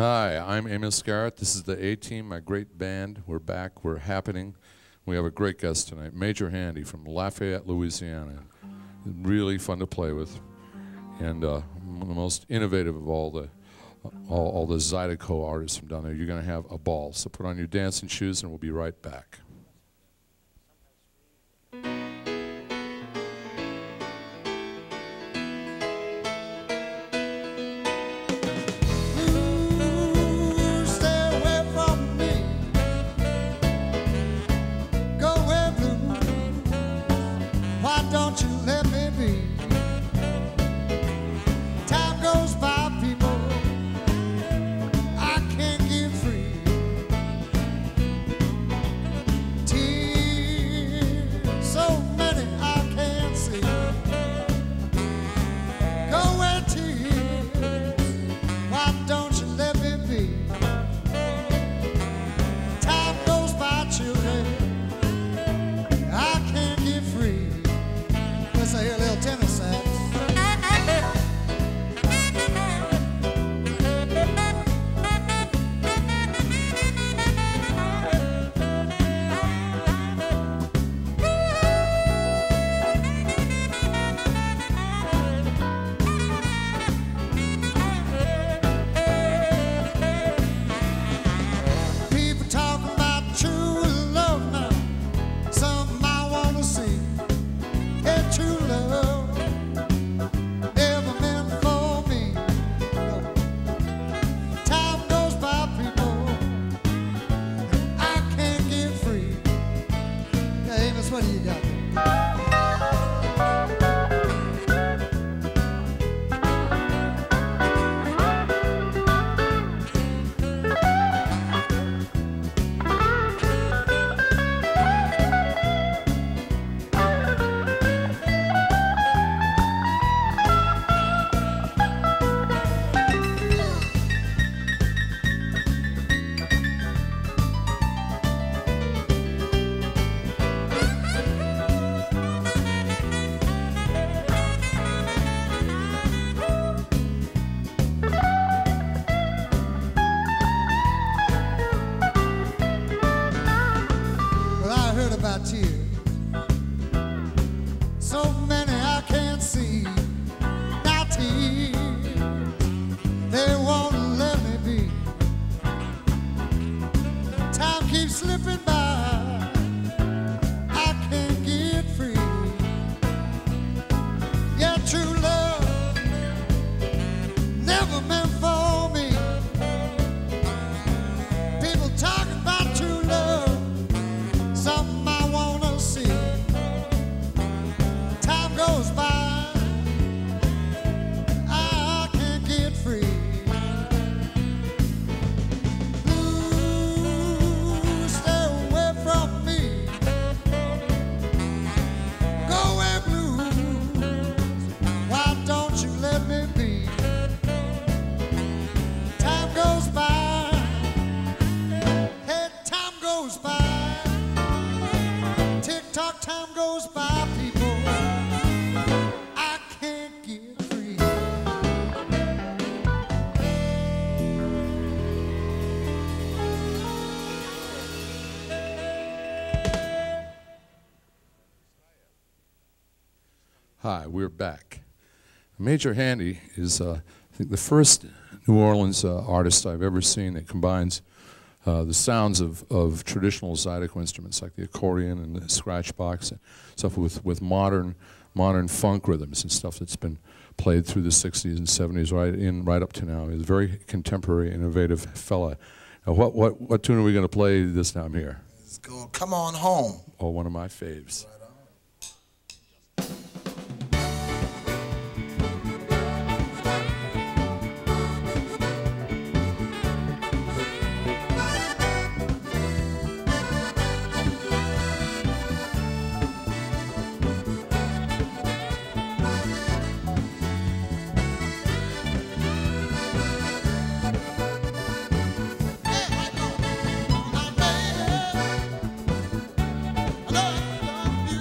Hi, I'm Amos Garrett. This is the A-Team, my great band. We're back, we're happening. We have a great guest tonight, Major Handy from Lafayette, Louisiana. Really fun to play with, and one of the most innovative of all the Zydeco artists from down there. You're going to have a ball, so put on your dancing shoes and we'll be right back. Hi, we're back. Major Handy is, I think, the first New Orleans artist I've ever seen that combines the sounds of traditional Zydeco instruments like the accordion and the scratch box and stuff with modern funk rhythms and stuff that's been played through the 60s and 70s right up to now. He's a very contemporary, innovative fella. What tune are we going to play this time here? It's called Come On Home. Oh, one of my faves. I know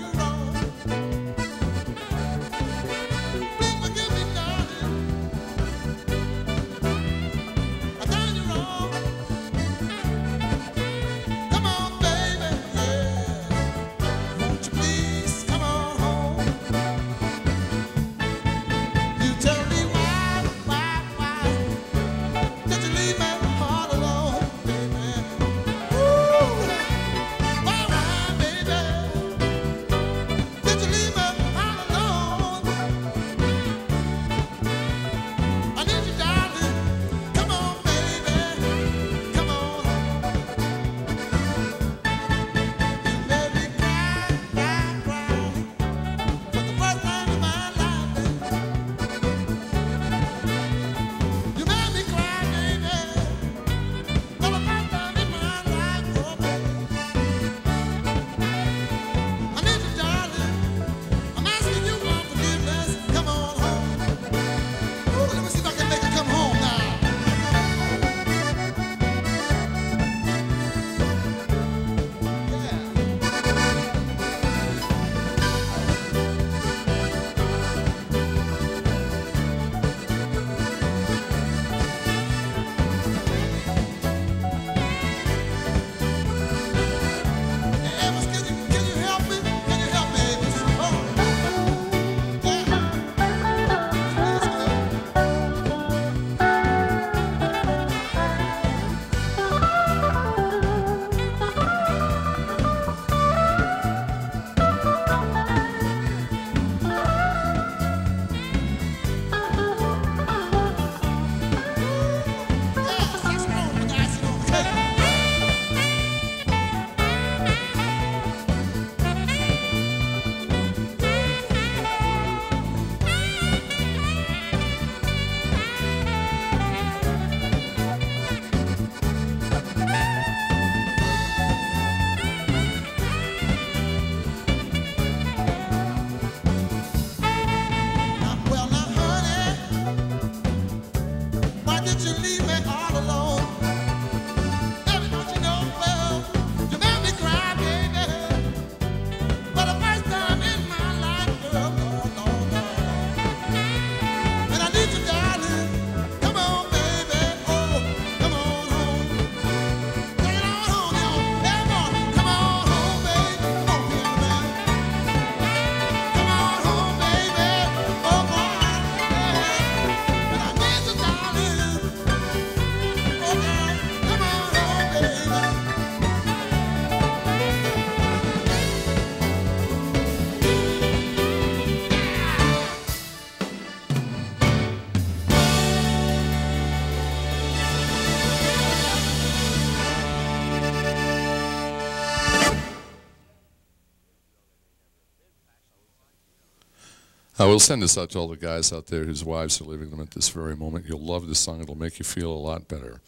I will send this out to all the guys out there whose wives are leaving them at this very moment. You'll love this song. It'll make you feel a lot better.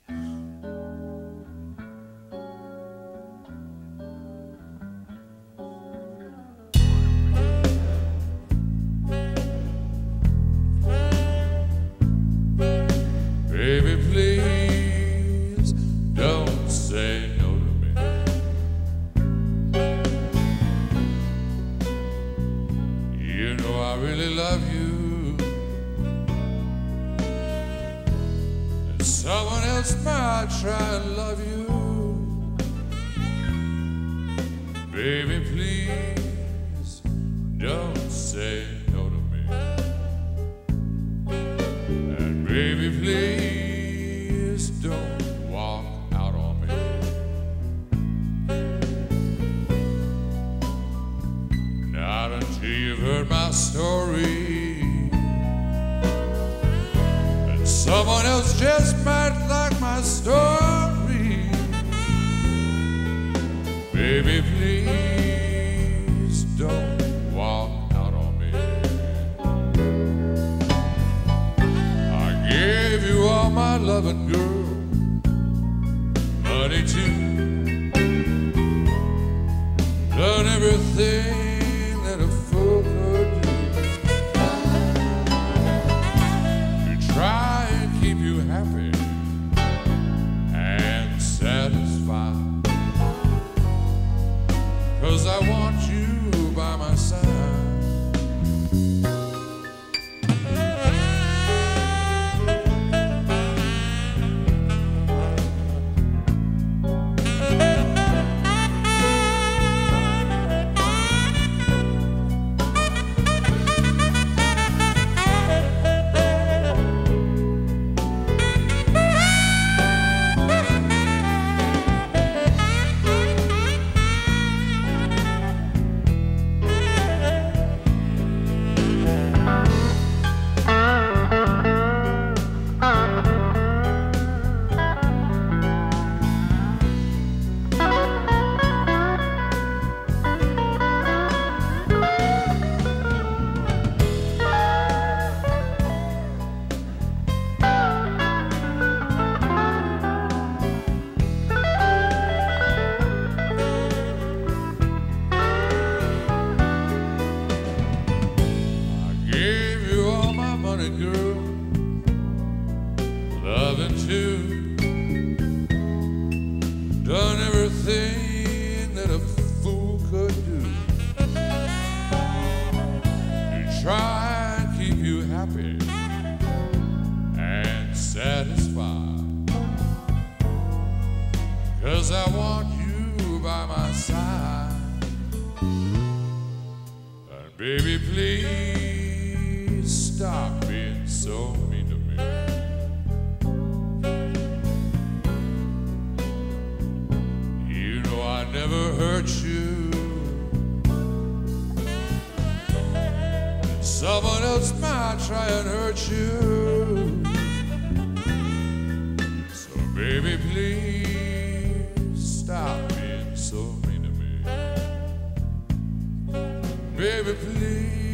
Baby, please don't say no to me. You know I really love you, and someone else might try and love you. Baby, please don't say no to me. And baby, please don't walk out on me. Not until you've heard my story, and someone else just might like my story. Baby, please don't walk out on me. I gave you all my loving, girl, money too, done everything that a fool could do to try and keep you happy and satisfied. 'Cause I want you by my side. Girl, loving too, done everything that a fool could do to try and keep you happy and satisfied. 'Cause I want you by my side. And baby, please stop being so mean to me. You know I never hurt you, and someone else might try and hurt you. So baby, please stop being so mean to me. Baby, please